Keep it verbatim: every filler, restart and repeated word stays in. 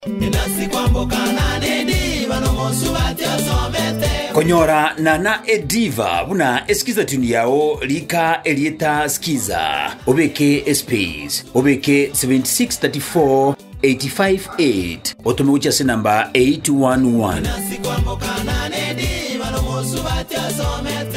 Konyora Nana Ediva buna eskiza tuni yao lika elieta skiza obeke space obeke seven six three four eight five eight otome uchase number eight one one.